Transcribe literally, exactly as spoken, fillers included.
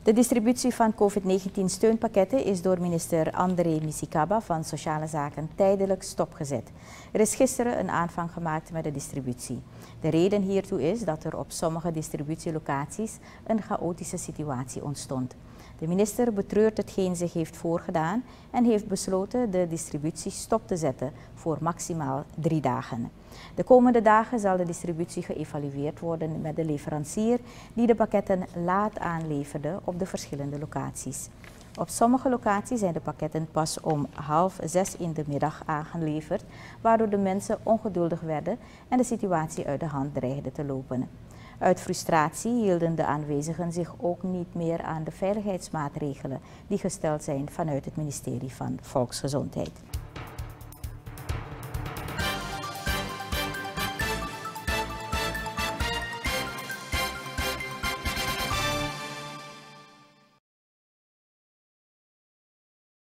De distributie van COVID negentien steunpakketten is door minister André Misikaba van Sociale Zaken tijdelijk stopgezet. Er is gisteren een aanvang gemaakt met de distributie. De reden hiertoe is dat er op sommige distributielocaties een chaotische situatie ontstond. De minister betreurt hetgeen zich heeft voorgedaan en heeft besloten de distributie stop te zetten voor maximaal drie dagen. De komende dagen zal de distributie geëvalueerd worden met de leverancier die de pakketten laat aanleverde op de verschillende locaties. Op sommige locaties zijn de pakketten pas om half zes in de middag aangeleverd, waardoor de mensen ongeduldig werden en de situatie uit de hand dreigde te lopen. Uit frustratie hielden de aanwezigen zich ook niet meer aan de veiligheidsmaatregelen die gesteld zijn vanuit het ministerie van Volksgezondheid.